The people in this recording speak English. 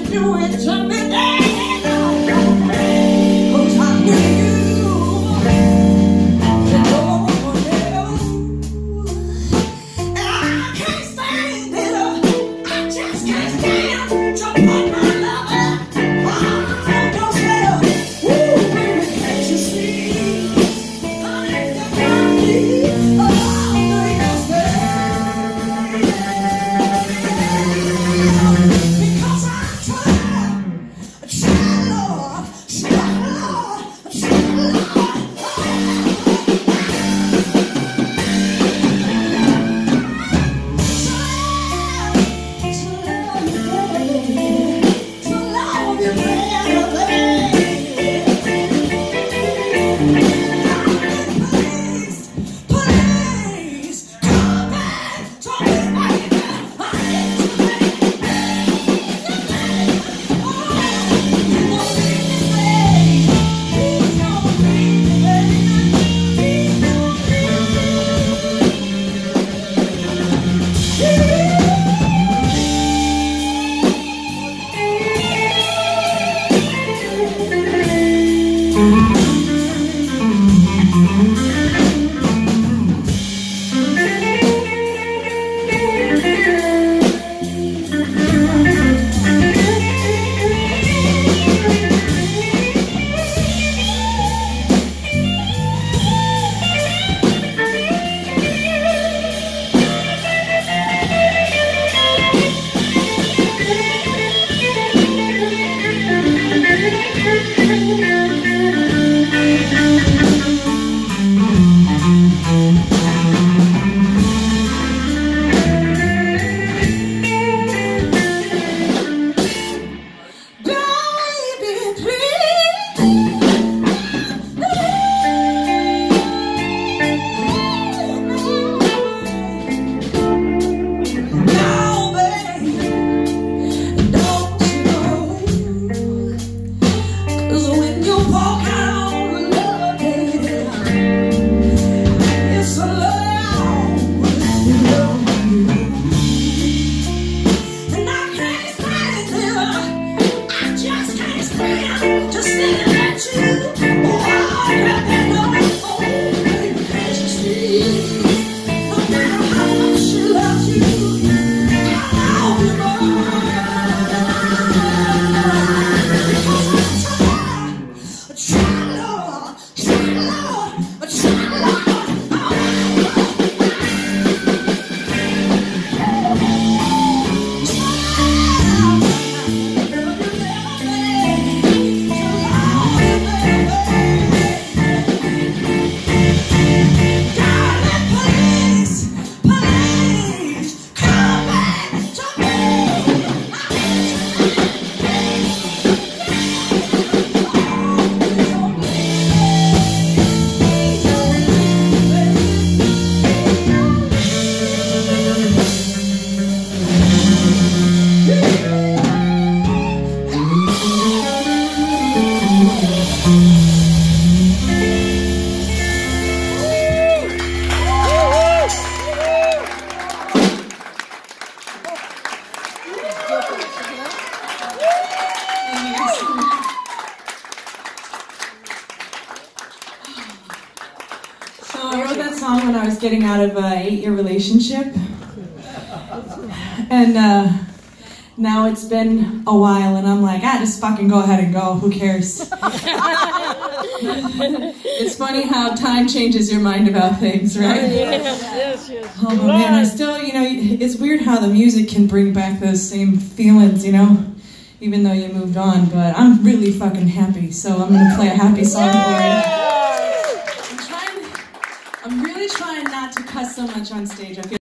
do it to me, cause I need you. And I can't stand it. I just can't stand to put my love on yourself. Woo, baby, can't you see? Honey, you got me all to yourself. Because I try, Lord, try, Lord, try, Lord. So I wrote that song when I was getting out of an 8-year relationship, and now it's been a while, and I'm like, just fucking go ahead and go. Who cares? It's funny how time changes your mind about things, right? Yes. Oh man, I still, it's weird how the music can bring back those same feelings, even though you moved on. But I'm really fucking happy, so I'm gonna play a happy song for you. I'm really trying not to cuss so much on stage. I feel